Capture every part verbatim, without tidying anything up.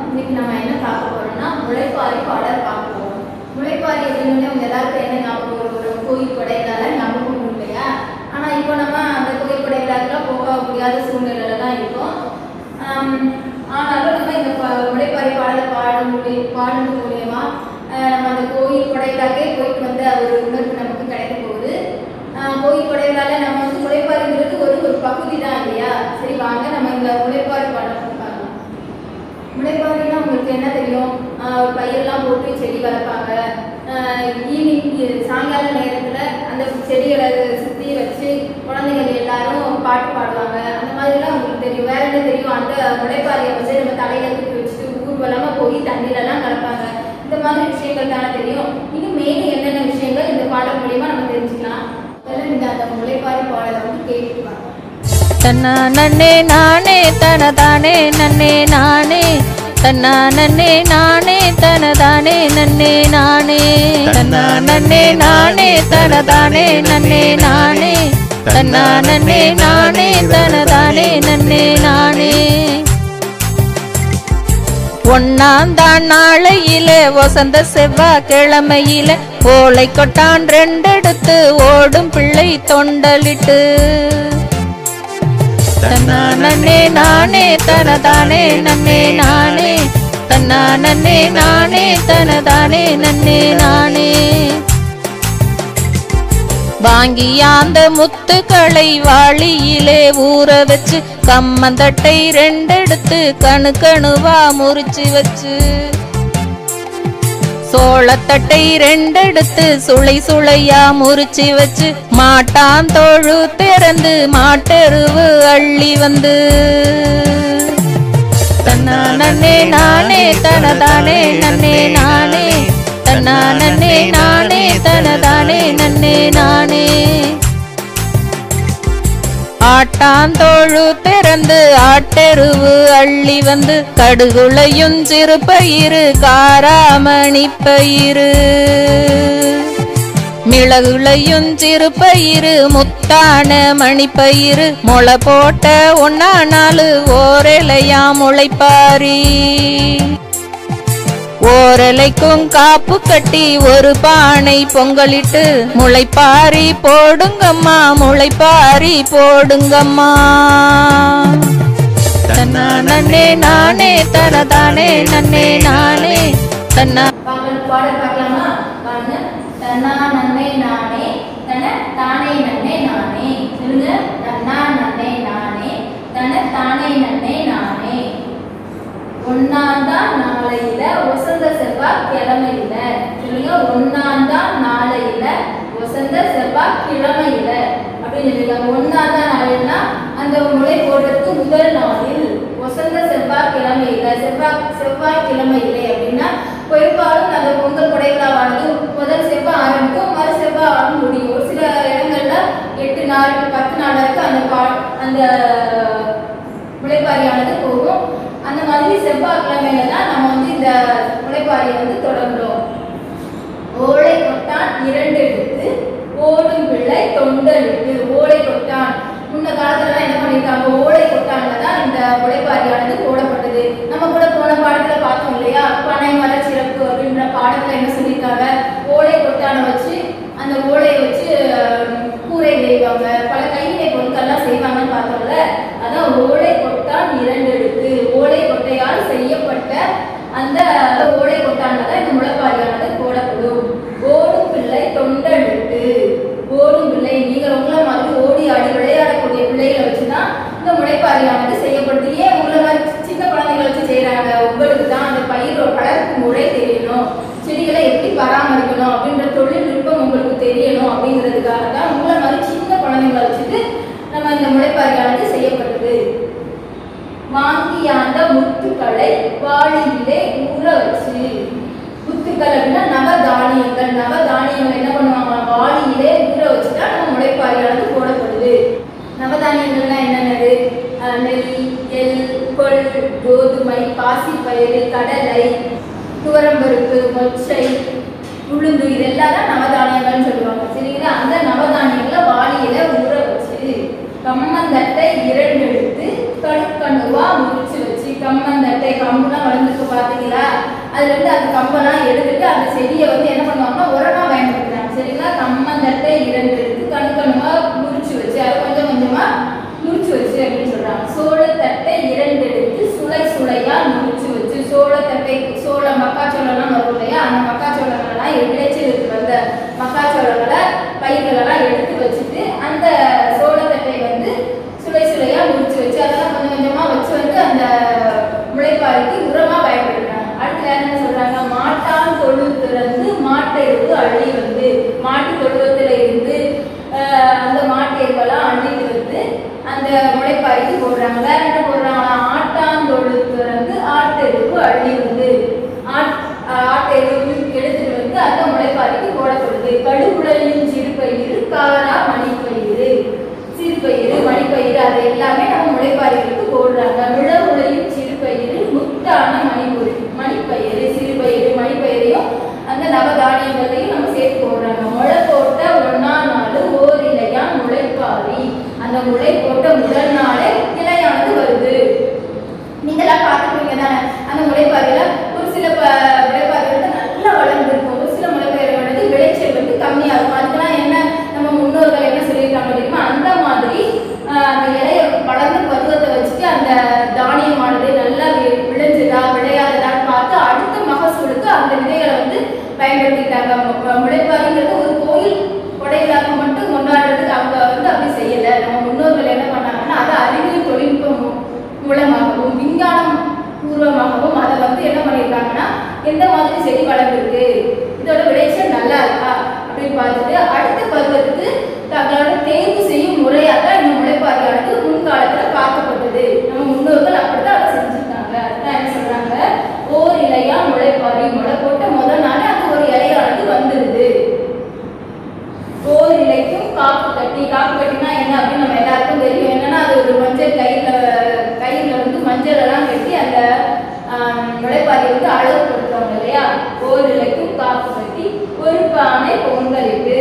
இன்னைக்கு நம்ம என்ன பார்க்க போறோம்னா முளைப்பாரி பாடல் பார்க்க போறோம். முளைப்பாரி அப்படின்னு உங்க எல்லாருக்கும் என்ன ஞாபகம் வரும்? கோயில் கொடைகளால ஞாபகம் வரும் இல்லையா? ஆனா இப்போ நம்ம அந்த கோயில் கொடைகளாக்கெல்லாம் போக முடியாத சூழ்நிலையில தான் இருக்கோம். ஆனாலும் நம்ம இந்த முளைப்பாரி பாடலை பாடும் பாடுறது மூலியமா நம்ம அந்த கோயில் கொடைகளாக்கே போயிட்டு வந்து ஒரு உணர்வு நமக்கு கிடைக்க போகுது. கோயில் கொடைகளால நம்ம வந்து முளைப்பாரிங்கிறது ஒரு ஒரு பகுதி தான் இல்லையா? சரி வாங்க நம்ம இந்த முளைப்பாரி பாடல் பார்க்கலாம். முளைப்பாரின்னா உங்களுக்கு என்ன தெரியும்? பயிரெல்லாம் போட்டு செடி வளர்ப்பாங்க. ஈவினிங் சாயங்கால நேரத்தில் அந்த செடிகளை சுற்றி வச்சு குழந்தைகள் எல்லாரும் பாட்டு பாடுவாங்க. அந்த மாதிரிலாம் உங்களுக்கு தெரியும். வேற என்ன தெரியும்? அந்த முளைப்பாரியை வந்து நம்ம தலையில தூக்கி வச்சுட்டு ஊர்வலமாக போய் தண்ணியிலலாம் கலப்பாங்க. இந்த மாதிரி விஷயங்கள் தானே தெரியும். இன்னும் மேலும் என்னென்ன விஷயங்கள் இந்த பாடல் மூலியமா நம்ம தெரிஞ்சுக்கலாம். அதெல்லாம் நீங்க அந்த முளைப்பாரி பாடலை வந்து கேட்டுப்பாங்க. தன்னா நன்னே நானே தனதானே நன்னே நானே தன்னா நன்னே நானே தனதானே நன்னே நானே தன்னா நன்னே நானே தனதானே நன்னே நானே தன்னா நன்னே நானே தனதானே நன்னே நானே. ஒன்னாந்தான் நாளையில வசந்த செவ்வாய் கிழமையில ஓலை கொட்டான் ரெண்டெடுத்து ஓடும் பிள்ளை தொண்டலிட்டு தன்னா நன்னே நானே தனதானே நன்னே நானே தன்னா நன்னே நானே தனதானே நன்னே நானே. வாங்கியாந்த முத்துக்களை வாளியிலே ஊற வச்சு கம்மந்தட்டை ரெண்டெடுத்து கணு கணுவா முறிச்சு வச்சு சோளத்தட்டை ரெண்டெடுத்து சுளை சுளையா முறிச்சு வச்சு மாட்டான் தோழு திறந்து மாட்டெருவு அள்ளி வந்து தன்னா நன்னே நானே தனதானே நன்னே நானே தன்னா நன்னே நானே தனதானே நன்னே நானே. ஆட்டாந்தோழு திறந்து ஆட்டெருவு அள்ளி வந்து கடுகுளையும் சிறு பயிறு காராமணி பயிறு மிளகுளையும் சிறு பயிறு முத்தான மணிப்பயிறு முளை போட்ட ஒன்னா நாலு ஓரலையா முளைப்பாரி ஓரலைக்கும் காப்பு கட்டி ஒரு பானை பொங்கலிட்டு முளைப்பாரி போடுங்கம்மா முளைப்பாரி போடுங்கம்மா. தன்னா நன்னே நானே தனதானே நன்னே நானே தன்னா பாடல் பார்க்கலாமா? பாருங்க. தன்னா நன்னே நானே தன தானே நன்னே நானே சொல்லுங்க. தன்னா நன்னே நானே தன தானே நன்னே நானே. ஒன்னாந்தான் நாளையில வசந்த செவ்வாய் கிழமையில சொல்லுங்க. ஒன்னாந்தான் நாளையில வசந்த செவ்வாய் கிழமையில அப்படின்னு சொல்லிருக்காங்க. ஒன்னாந்தான் நாளைனா அந்த முளை போடுறதுக்கு முதல் நாளில் வசந்த செவ்வாய் கிழமையில செவ்வாய் செவ்வாய் கிழமையிலே அப்படின்னா பெரும்பாலும் அந்த பொங்கல் கொடைகளானது முதல் செவ்வாய் ஆரம்பிக்கும் மறு செவ்வாய் ஆரம்பி முடியும். ஒரு சில இடங்கள்ல எட்டு நாள் பத்து நாள் வரைக்கும் அந்த பா அந்த முளைப்பாரியானது போகும். அந்த மாதிரி செவ்வாய் கிழமையில தான் நம்ம வந்து இந்த முளைப்பாரியை வந்து தொடங்குறோம். ஓலை கொட்டான் இரண்டு எடுத்து ஓடும் பிள்ளை தொண்டலிட்டு ஓலை கொட்டான் முன்ன காலத்துல என்ன பண்ணிருக்காங்க? ஓலை கொட்டான்ல தான் இந்த முளைப்பாரியானது போடப்பட்டது. நம்ம கூட போன பாடத்துல பார்த்தோம் இல்லையா? பனை மர சிறப்பு அப்படின்ற பாடத்துல என்ன சொல்லியிருக்காங்க? ஓலை கொட்டானை வச்சு அந்த ஓலையை வச்சு கூரை நெய்வாங்க, பல கைவினை பொருட்கள்லாம் செய்வாங்கன்னு பார்த்தோம்ல. அதான் ஓலை கொட்டான் இரண்டு எடுத்து ஓலை கொட்டையால் செய்யப்பட்ட அந்த ஓலை கொட்டான்ல தான் இந்த முளைப்பாரியானது போடப்படும். ஓடும் பிள்ளை தொண்டெடுத்து ஓடும் பிள்ளை நீங்கள் உங்களை மாதிரி ஓடி ஆடி விளையாடக்கூடிய பிள்ளைகளை வச்சுதான் இந்த முளைப்பாரியானது செய்யப்படுது. ஏன் உங்களை மாதிரி சின்ன குழந்தைகளை வச்சு செய்யறாங்க? உங்களுக்கு தான் அந்த பயிர் வளர்ப்பு முறை தெரியணும், செடிகளை எப்படி பராமரிக்கணும் அப்படின்ற தொழில்நுட்பம் உங்களுக்கு தெரியணும் அப்படிங்கிறதுக்காக தான் உங்களை மாதிரி சின்ன குழந்தைங்களை வச்சுட்டு நம்ம இந்த முளைப்பாரியானது செய்யப்பட்டது. வாங்கியாந்த முத்துக்களை வாளியிலே ஊற வச்சு முத்துக்கள் அப்படின்னா நவதானியங்கள் நவதானியங்கள் என்ன பண்ணுவாங்க? வாளியிலே ஊற வச்சுட்டா நம்ம முளைப்பாரியானது போடப்படுது. நவதானியங்கள்லாம் என்னென்னது? நெல், எள், கொள், கோதுமை, பாசிப்பயிறு, கடலை, துவரம்பருப்பு, மொச்சை, உளுந்து இதெல்லாம் தான் நவதானியங்கள்னு சொல்லுவாங்க. சரிங்களா? அந்த நவதானியங்களை வாளியில ஊற வச்சு கம்மந்தட்டை இரண்டு எடுத்து கடுக்கணுவா முறிச்சு வச்சு கம்மந்தட்டை கம்புலாம் வளர்ந்துருக்கு கம்பெல்லாம் எடுத்துட்டு அந்த செடியை வந்து என்ன பண்ணுவாங்கன்னா உரமா பயன்படுத்துறாங்க. சரிங்களா? கம்மந்தட்டை இரண்டு எடுத்து கணுக்கணுமா முறிச்சு வச்சு அதை கொஞ்சம் கொஞ்சமா முறிச்சு வச்சு அப்படின்னு சொல்றாங்க. சோளத்தட்டை இரண்டு எடுத்து சுளை சுளையா முறிச்சு வச்சு, சோளத்தட்டை சோள மக்காச்சோளம்லாம் வரும் இல்லையா, அந்த மக்காச்சோளங்கள்லாம் விளைச்சலுக்கு வந்த மக்காச்சோளங்களை பயிர்களெல்லாம் எடுத்து வச்சுட்டு அந்த சோளத்தட்டை வந்து சுளை சுளையா முறிச்சு வச்சு அதெல்லாம் கொஞ்சம் கொஞ்சமா வச்சு வந்து அந்த முளைப்பாரிக்கு உரமா பயன்படுத்துறாங்க. அடுத்து வேற என்ன சொல்றாங்க? மாட்டான் தொழு திறந்து மாட்டை எருவு அள்ளி வந்து, மாட்டு தொழுவத்துல இருந்து அந்த மாட்டு எருவெல்லாம் அள்ளிட்டு வந்து அந்த முளைப்பாரிக்கு போடுறாங்க. வேற என்ன போடுறாங்களா? ஆட்டான் தொழு திறந்து ஆட்டு எருவு அள்ளி வந்து, ஆட்டு எருவு எடுத்துட்டு வந்து அந்த முளைப்பாரிக்கு போடப்படுது. கடுகுடலின் சிறுபயிறு காரா மணிப்பயிறு, சிறுபயிறு மணிப்பயிறு அது எல்லாமே நம்ம முளைப்பாரிகளுக்கு போடுறாங்க. விழவுளையும் சிறுபயிறு முட்டான மணிபுரி மணிப்பயிறு, சிறுபயிறு மணிப்பயிரையும் அந்த நவதானியங்களையும் நம்ம சேர்த்து போடுறாங்க. முளை போட்ட ஒன்னா நாள் ஓர் இலையா முளைப்பாரி, அந்த முளை போட்ட முதல் நாளே இலையானது வருது. நீங்களாம் பார்த்துருப்பீங்க தானே அந்த முளைப்பாரியில ஒரு சில முளைப்பாரிகள் நல்லா வளர்ந்துருக்கும், ஒரு சில முளைப்பாரிகளோட விளைச்சல் வந்து கம்மியா இருக்கும். அதுக்கெல்லாம் என்ன நம்ம முன்னோர்கள் என்ன சொல்லியிருக்காங்க தெரியுமா? அந்த மாதிரி அந்த இலைய வளர்ந்து பருவத்தை வச்சுட்டு அந்த தானியமானது நல்லா விளைஞ்சதா விளையாததான்னு பார்த்து அடுத்த மகசூலுக்கு அந்த விதைகளை வந்து பயன்படுத்திட்டாங்க. முளைப்பாரிங்கிறது ஒரு கோயில் கொடையிலாக மட்டும் கொண்டாடுறதுக்கு அவங்க வந்து அப்படி செய்யலை. நம்ம முன்னோர்கள் என்ன பண்ணாங்கன்னா அதை அறிவியல் தொழில்நுட்பம் மூலமாகவும் விஞ்ஞானம் பூர்வமாகவும் அதை வந்து என்ன பண்ணியிருக்காங்கன்னா எந்த மாதிரி செடி வளர்ந்துருக்கு, இதோட விளைச்சல் நல்லா இருக்கா அப்படின்னு பார்த்துட்டு அடுத்த பருவத்துக்கு தங்களோட தேர்வு செய்யும் முறையாக இந்த முளைப்பாரியானது முன்காலத்துல பார்க்கப்பட்டது. நம்ம முன்னோர்கள் அப்படிதான் அதை செஞ்சுருக்காங்க. அதுதான் என்ன சொல்றாங்க? ஓர் இலையா முளைப்பாரி, முளை போட்ட முதல் நாளே அந்த ஒரு இலையானது வந்துடுது. ஓர் இலைக்கும் காப்பு கட்டி, காப்பு கட்டினா என்ன அப்படின்னு நம்ம எல்லாருக்கும் தெரியும். என்னன்னா அது ஒரு மஞ்சள் கயிறுல கயிறுல வந்து மஞ்சள் எல்லாம் கட்டி அந்த முளைப்பாரியை வந்து அழகுபடுத்துவாங்க இல்லையா? ஓர் இலைக்கும் காப்பு கட்டி ஒரு பானை பொங்கலிட்டு,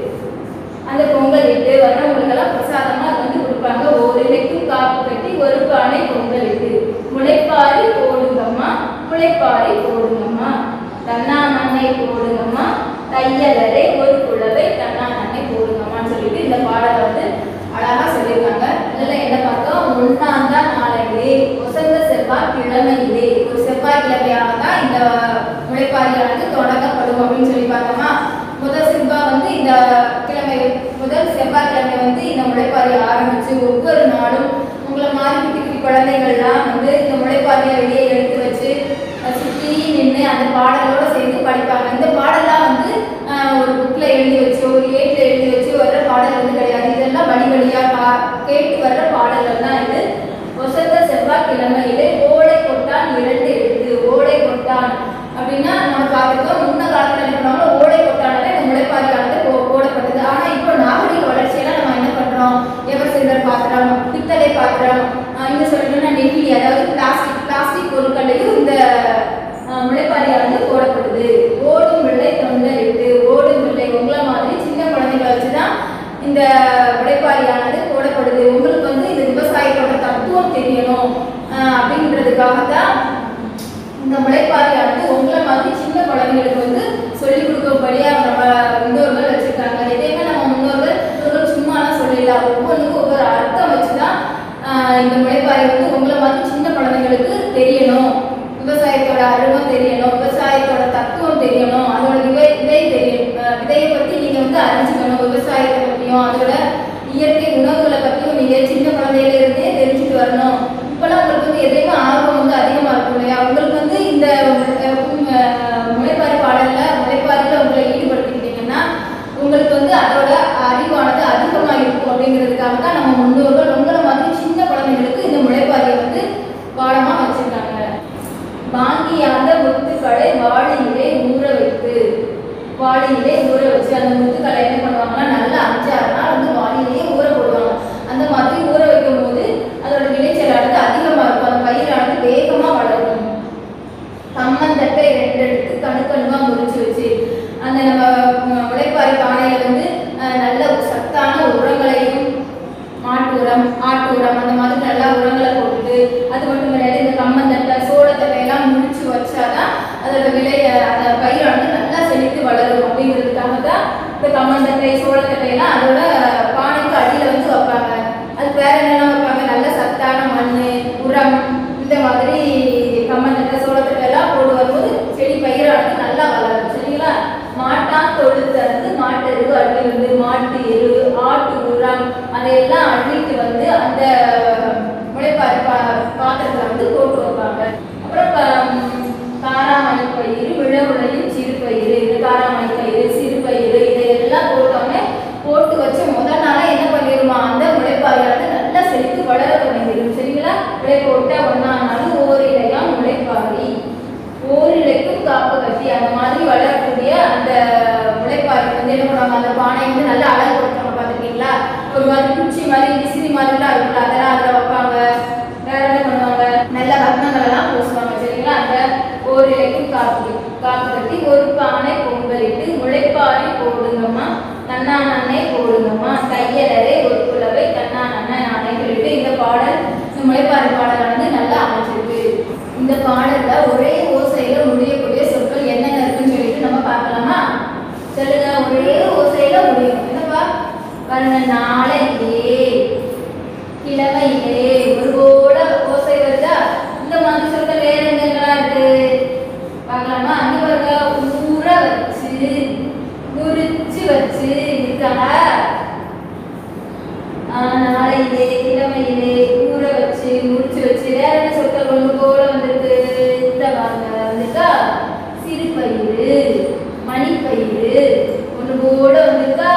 அந்த பொங்கல் இட்டு வர்றவங்களுக்கெல்லாம் பிரசாதமா வந்து கொடுப்பாங்க. ஒரு இலைக்கும் காப்பு கட்டி ஒரு பானை பொங்கல் இட்டு முளைப்பாரி போடுங்கம்மா, முளைப்பாரி போடுங்கம்மா, தன்னா மண்ணை போடுங்கம்மா, தையலரை ஒரு குழவை தன்னா மண்ணை போடுங்கம்மான்னு சொல்லிட்டு இந்த பாடலை வந்து அழகா சொல்லியிருக்காங்க. அதில் என்ன பார்த்தோம்? ஒன்னாந்தா நாளையிலே வசந்த செவ்வாய் கிழமையிலே, ஒரு செவ்வாய் கிழமையாக தான் இந்த முளைப்பாரியானது தொடங்கப்படும் அப்படின்னு சொல்லி பார்த்தோமா. முதல் செவ்வாய் வந்து இந்த கிழமை, முதல் செவ்வாய்க்கிழமை வந்து இந்த முளைப்பாரி ஆரம்பிச்சு ஒவ்வொரு நாளும் உங்களை மாதிரி குட்டி குட்டி குழந்தைகள்லாம் வந்து இந்த முளைப்பாரியை வெளியே எடுத்து வச்சு சுற்றி நின்று அந்த பாடலோட சேர்ந்து படிப்பாங்க. இந்த பாடலாம் வந்து ஒரு புக்கில் எழுதி வச்சு ஒரு ஏட்டில் எழுதி வச்சு வர்ற பாடல் வந்து கிடையாது. இதெல்லாம் வழி வழியாக பா கேட்டு வர்ற பாடல்கள் தான் இது. வசந்த செவ்வாய்க்கிழமையிலே ஓலை கொட்டான் இரண்டு எடுத்து, ஓலை கொட்டான் அப்படின்னா நம்ம பார்த்துருக்கோம். முன்ன காலத்தில் என்ன பண்ணுவாங்க? ஓலை கொட்டானதான் இந்த முளைப்பாரியானது போ போடப்பட்டது. ஆனால் இப்போ நாகரிக வளர்ச்சியெல்லாம் நம்ம என்ன பண்ணுறோம்? எவர் சில்வர் பாத்திரம், பித்தளை பாத்திரம், இங்கே சொல்லணும்னா நெகிழி, அதாவது பிளாஸ்டிக் பிளாஸ்டிக் பொருட்களையும் இந்த முளைப்பாரியானது போடப்படுது. ஓடும் பிள்ளை தொண்டல் இட்டு, ஓடும் பிள்ளை உங்களை மாதிரி சின்ன குழந்தைகளை வச்சுதான் இந்த முளைப்பாரியானது போடப்படுது. உங்களுக்கு வந்து இந்த விவசாயத்தோட தத்துவம் தெரியணும் அப்படின்றதுக்காகத்தான் இந்த முளைப்பாரியானது உங்களை மாதிரி சின்ன குழந்தைங்களுக்கு வந்து சொல்லிக் கொடுக்கும்படியா நம்ம முன்னோர்கள் வச்சிருக்காங்க. எதையுமே நம்ம முன்னோர்கள் முன்னோர்கள் சும்மாலாம் சொல்லலாம், ஒவ்வொன்றுக்கும் ஒவ்வொரு அர்த்தம் வச்சுதான் இந்த முளைப்பாரி வந்து உங்களை மாதிரி சின்ன குழந்தைங்களுக்கு தெரியணும், விவசாயத்தோட அருமை தெரியணும், விவசாயத்தோட தத்துவம் தெரியணும், அதோட விதை விதை தெரியணும், விதையை பற்றி நீங்கள் வந்து அறிஞ்சுக்கணும், விவசாயத்தை பற்றியும் அதோட இயற்கை உணவுகளை பற்றியும் நீங்கள் சின்ன குழந்தையில இருந்தே தெரிஞ்சுட்டு வரணும். இப்போலாம் உங்களுக்கு வந்து எதையுமே ஆர்வம் வந்து அதிகமாக இருக்கும் இல்லையா? உங்களுக்கு வந்து இந்த முளைப்பாரி பாடலில் முளைப்பாரியில் உங்களை ஈடுபடுத்திக்கிட்டீங்கன்னா உங்களுக்கு வந்து அதோட அறிவானது அதிகமாக இருக்கும். அப்படிங்கிறதுக்காக தான் நம்ம முன்னோர்கள் உங்களை மாதிரி சின்ன குழந்தைங்களுக்கு இந்த முளைப்பாரியை வந்து பாடமாக வச்சுருக்காங்க. வாங்கியாந்த முத்துக்களை வாளியிலே ஊற வைத்து, வாளியிலே ஊற வச்சு அந்த முத்துக்களை என்ன பண்ணுவாங்கன்னா நல்லா அஞ்சாறு நாள் வந்து வாளியிலேயே ஊற போடுவாங்க. அந்த மாதிரி ஊற வைக்கும் போது அதோட விளைச்சலானது அதிகமாக இருக்கும், அந்த பயிரானது வேகமாக வளரும். கம்மந்தட்டை ரெண்டு எடுத்து கணுக்கணுமாக முறிச்சு வச்சு அந்த நம்ம முளைப்பாரி பானையில் வந்து நல்ல சத்தான உரங்களையும் இந்த கம்மந்தட்டை சோளத்தட்டை எல்லாம் அதோட பானைக்கு அடியில வந்து வைப்பாங்க. அதுக்கு வேற என்னென்ன வைப்பாங்க, நல்ல சத்தான மண், உரம், இந்த மாதிரி கம்மந்தட்டை சோளத்தட்டை எல்லாம் போட்டு வரும்போது செடி பயிரானது நல்லா வளரும். சரிங்களா? மாட்டான் தொழுத்து வந்து மாட்டு எரு அள்ளி வந்து மாட்டு எரு ஆட்டு உரம் அதையெல்லாம் அள்ளிட்டு வந்து அந்த முளைப்பாரி பா பாத்திரத்தில் வந்து போட்டு வைப்பாங்க. அப்புறம் காராமணி பயிர், விழவுளையும் சிறு பயிர், இது காராமணி பயிர் சிறு பயிர் இதையெல்லாம் போட்டோன்னே போட்டு வச்சு முதல் நாளாக என்ன பண்ணிடுமா, அந்த முளைப்பாரியானது நல்லா செழித்து வளர தொடங்கிடும். சரிங்களா? விளை போட்ட ஒன்றாம் நாள் ஓரிலையாம் முளைப்பாரி, ஓரிலைக்கும் காப்பு கட்டி அந்த மாதிரி வளரக்கூடிய அந்த முளைப்பாரி வந்து என்ன பண்ணுவாங்க, அந்த பானை வந்து நல்லா அழகு கொடுத்தாங்க. பார்த்துருக்கீங்களா? ஒரு மாதிரி குச்சி மாதிரி விசிறி மாதிரிலாம் இருக்குல்ல, அதெல்லாம் அதில் வைப்பாங்க. வேற என்ன பண்ணுவாங்க, நல்ல வர்ணங்கள் எல்லாம் பூசுவாங்க. சரிங்களா? அந்த ஓரிலைக்கும் காப்பு காப்பு கட்டி ஒரு பானை பொங்கலிட்டு முளைப்பாரி போடுங்கம்மா தன்னா நன்னை போடுங்கம்மா தையலரை ஒரு குலவை தன்னா நன்னை நானே சொல்லிட்டு இந்த பாடல், இந்த முளைப்பாரி பாடலானது நல்லா அமைச்சிருக்கு. இந்த பாடல்ல ஒரே ஓசையில முடியக்கூடிய சொற்கள் என்னென்ன இருக்குன்னு சொல்லிட்டு நம்ம பார்க்கலாமா? சொல்லுங்க. ஒரே ஓசையில முடியும். என்னப்பா பாருங்க, நாளையிலே, கிழமையிலே ஒரு போல ஓசை வருதா? இந்த மாதிரி சொற்கள் வேற எங்கெல்லாம் இருக்கு பார்க்கலாமா? அங்க பாருங்க, ஊற வச்சு முறிச்சு வச்சு இருக்காங்க. நாளையிலே, கிழமையிலே, ஊற வச்சு முறிச்சு வச்சு வேற என்ன சொற்கள் ஒன்று போல வந்திருக்கு? இந்த வாங்க வந்துக்கா, சிறு பயிறு, மணிப்பயிறு ஒன்று போல வந்திருக்கா.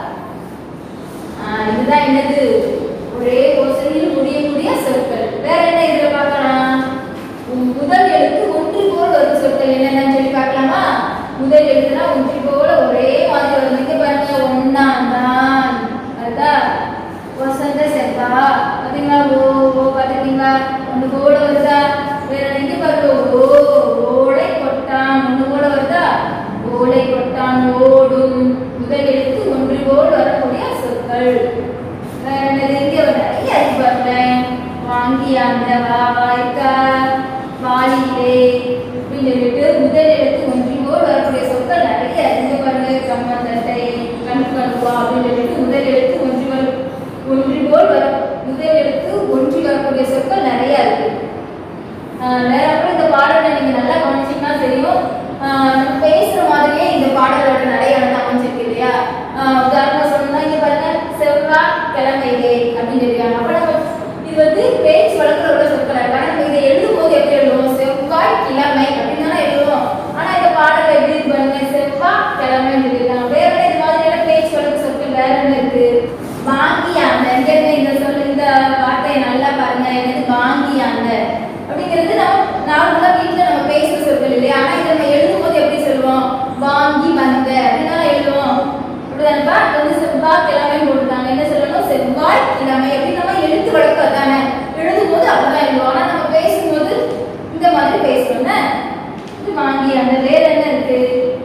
ஆஹ் இதுதான் என்னது, ஒரே ஓசையில் முடியக்கூடிய சொற்கள். வேற என்ன இதுல பார்க்கலாம்? முதல் எழுத்து ஒன்று போல் வரும் சொற்கள் என்னென்னு சொல்லி பார்க்கலாமா? முதல் எழுத்துனா ஒன்று போல ஒரே மாதிரி வரும். இங்க பாருங்க, ஒன்னாந்தான், அதுதான் வசந்த செப்பா. பார்த்தீங்களா? ஓ ஓ பார்த்துருக்கீங்களா? ஒன்று போல வருதா? வேற இங்க பாருங்க, ஓ ஓலை கொட்டான் ஒன்று போல வருதா? ஓலை கொட்டான், ஓடும். முதல் எழுத்து ஒன்று போல் வரக்கூடிய சொற்கள். வேற என்னது? இங்க நிறைய இருக்கு பாருங்க. வாங்கியாந்த, வாய்க்கா, வாலிலே அப்படின்னு சொல்லிட்டு முதல் எழுத்து ஒன்று போல் வரக்கூடிய சொற்கள் நிறைய இங்க பாருங்க. கம்மந்தட்டை, கண்கணுவா அப்படின்னு சொல்லிட்டு முதல் எழுத்து ஒன்று ஒன்று போல் வர முதல் எழுத்து ஒன்று வரக்கூடிய சொற்கள் நிறைய இருக்கு. வேற அப்புறம் இந்த பாடலை நீங்க நல்லா கவனிச்சீங்கன்னா தெரியும். நம்ம பேசுற மாதிரியே இந்த பாடலோட நடையானது அமைஞ்சிருக்கு இல்லையா? உதாரணமா சொல்லணும்னா இங்க பாருங்க, செவ்வாய் கிழமையிலே அப்படின்னு சொல்லியிருக்காங்க. அப்ப நம்ம இது வந்து பேச்சு வழக்கில் உள்ள சொற்கள். ஆனா நம்ம இதை எழுதும் போது எப்படி எழுதுவோம்? செவ்வாய் கிழமை அப்படின்னு தானே எழுதுவோம். ஆனா இந்த பாடலை எப்படி இருக்கு பாருங்க, செவ்வாய் கிழமைன்னு சொல்லியிருக்காங்க. வேற இந்த மாதிரியான பேச்சு வழக்கு சொற்கள் வேற என்ன இருக்கு? வாங்கியாந்த, இங்க இந்த சொல் இந்த வார்த்தையை நல்லா பாருங்க. என்னது வாங்கியாந்த அப்படிங்கிறது நம்ம நார்மலா வீட்டுல நம்ம பேசுற சொற்கள் இல்லையா? ஆனா இதை நம்ம எழுதும் போது எப்படி சொல்லுவோம்? வாங்கி வந்த அப்படின்னா எழுதுவோம். அப்படிதானப்பா? வந்து செவ்வாய் கிழமை போட்டுருக்காங்க. என்ன சொல்லணும்? செவ்வாய் கிழமை அப்படின்னு நம்ம எழுத்து வழக்கு அதானே. எழுதும் போது அப்படிதான் எழுதுவோம். ஆனா நம்ம பேசும்போது இந்த மாதிரி பேசுறோம்னா இது வாங்கி அந்த. வேற என்ன இருக்கு?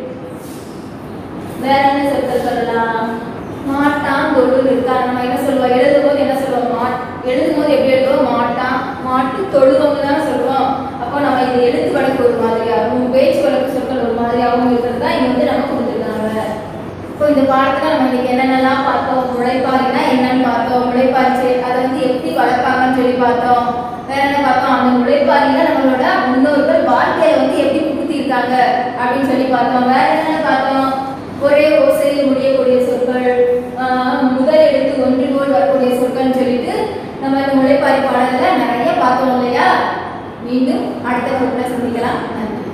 வேற என்ன சொற்கள் சொல்லலாம்? மாட்டான் தொழு இருக்கா? நம்ம என்ன சொல்லுவோம்? எழுதும் போது என்ன சொல்லுவோம்? மா எழுதும் போது எப்படி எழுதுவோம்? மாட்டான் மாட்டு தொழுவம்னு தானே சொல்லுவோம். அப்போ நம்ம இது எழுத்து வழக்கு ஒரு மாதிரியாகவும் பேச்சு வழக்கு சொற்கள் ஒரு மாதிரியாகவும் இருக்கிறது தான் இங்க வந்து நம்ம கொடுத்துருக்காங்க. இப்போ இந்த பாடத்துல நம்ம இன்னைக்கு என்னென்னலாம் பார்த்தோம்? முளைப்பாரினா என்னன்னு பார்த்தோம். முளைப்பாரி செடி அதை வந்து எப்படி வளர்ப்பாங்கன்னு சொல்லி பார்த்தோம். வேற என்ன பார்த்தோம்? அந்த முளைப்பாரியில நம்மளோட முன்னோர்கள் வாழ்க்கையில வந்து எப்படி புகுத்திருக்காங்க அப்படின்னு சொல்லி பார்த்தோம். வேற என்னென்ன பார்த்தோம்? ஒரே ஓசையில் முடியக்கூடிய சொற்கள், முதல் எழுத்து ஒன்று போல் வரக்கூடிய சொற்கள்னு சொல்லிட்டு நம்ம இந்த முளைப்பாரி பாடல்ல நிறைய பார்த்தோம் இல்லையா? மீண்டும் அடுத்த வகுப்புல சந்திக்கலாம். நன்றி.